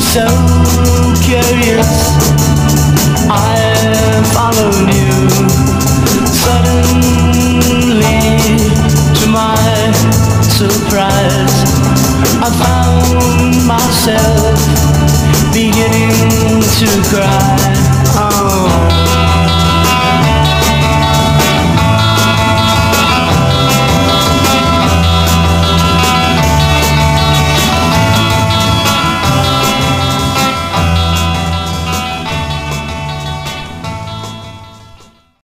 So curious, I followed you. Suddenly, to my surprise, I found myself beginning to cry. Oh.